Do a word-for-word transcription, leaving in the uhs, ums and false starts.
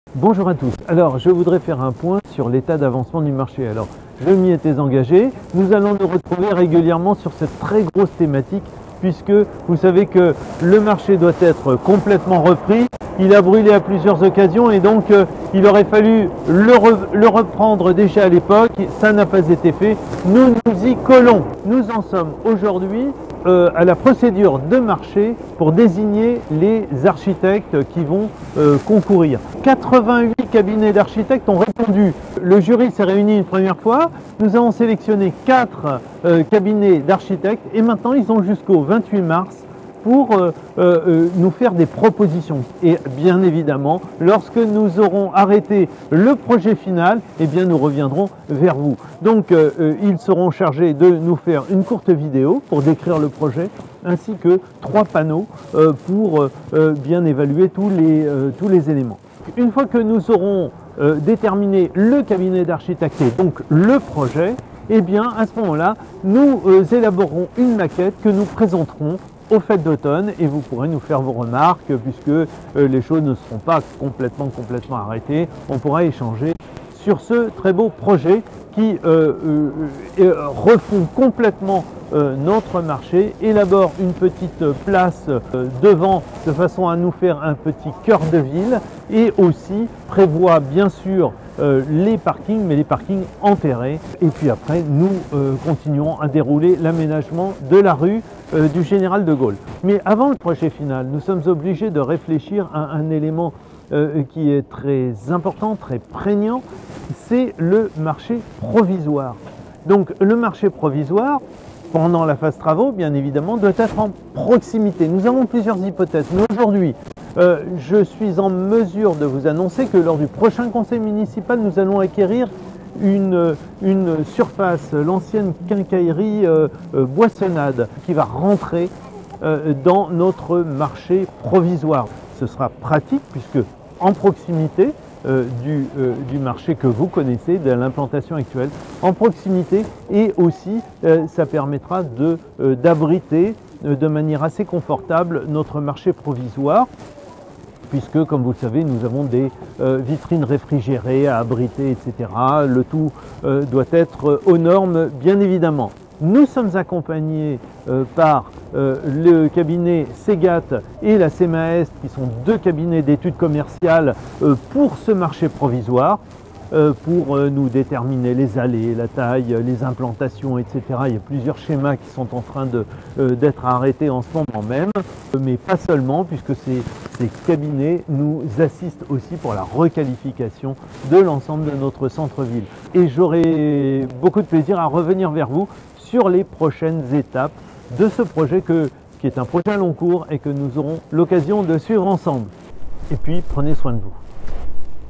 Bonjour à tous. Alors, je voudrais faire un point sur l'état d'avancement du marché. Alors, je m'y étais engagé. Nous allons nous retrouver régulièrement sur cette très grosse thématique puisque vous savez que le marché doit être complètement repris. Il a brûlé à plusieurs occasions et donc euh, il aurait fallu le, re le reprendre déjà à l'époque. Ça n'a pas été fait. Nous nous y collons. Nous en sommes aujourd'hui euh, à la procédure de marché pour désigner les architectes qui vont euh, concourir. quatre-vingt-huit cabinets d'architectes ont répondu. Le jury s'est réuni une première fois. Nous avons sélectionné quatre euh, cabinets d'architectes et maintenant ils ont jusqu'au vingt-huit mars pour euh, euh, nous faire des propositions. Et bien évidemment, lorsque nous aurons arrêté le projet final, eh bien nous reviendrons vers vous. Donc euh, euh, ils seront chargés de nous faire une courte vidéo pour décrire le projet, ainsi que trois panneaux euh, pour euh, bien évaluer tous les, euh, tous les éléments. Une fois que nous aurons euh, déterminé le cabinet d'architecte et donc le projet, eh bien à ce moment-là, nous euh, élaborerons une maquette que nous présenterons aux fêtes d'automne et vous pourrez nous faire vos remarques puisque euh, les choses ne seront pas complètement complètement arrêtées. On pourra échanger sur ce très beau projet qui euh, euh, refond complètement euh, notre marché, élabore une petite place euh, devant de façon à nous faire un petit cœur de ville et aussi prévoit bien sûr euh, les parkings, mais les parkings enterrés. Et puis après, nous euh, continuons à dérouler l'aménagement de la rue euh, du Général de Gaulle. Mais avant le projet final, nous sommes obligés de réfléchir à un élément Euh, qui est très important, très prégnant, c'est le marché provisoire. Donc le marché provisoire, pendant la phase travaux, bien évidemment, doit être en proximité. Nous avons plusieurs hypothèses, mais aujourd'hui, euh, je suis en mesure de vous annoncer que lors du prochain conseil municipal, nous allons acquérir Une, une surface, l'ancienne quincaillerie euh, euh, Boissonnade, qui va rentrer euh, dans notre marché provisoire. Ce sera pratique puisque en proximité euh, du, euh, du marché que vous connaissez, de l'implantation actuelle, en proximité et aussi euh, ça permettra de, euh, d'abriter euh, de manière assez confortable notre marché provisoire, puisque, comme vous le savez, nous avons des euh, vitrines réfrigérées à abriter, et cetera. Le tout euh, doit être aux normes, bien évidemment. Nous sommes accompagnés euh, par euh, le cabinet Segat et la CEMAEST, qui sont deux cabinets d'études commerciales euh, pour ce marché provisoire, euh, pour euh, nous déterminer les allées, la taille, les implantations, et cetera. Il y a plusieurs schémas qui sont en train de, euh, d'être arrêtés en ce moment même, mais pas seulement, puisque ces, ces cabinets nous assistent aussi pour la requalification de l'ensemble de notre centre-ville. Et j'aurai beaucoup de plaisir à revenir vers vous sur les prochaines étapes de ce projet que, qui est un projet à long cours et que nous aurons l'occasion de suivre ensemble. Et puis, prenez soin de vous.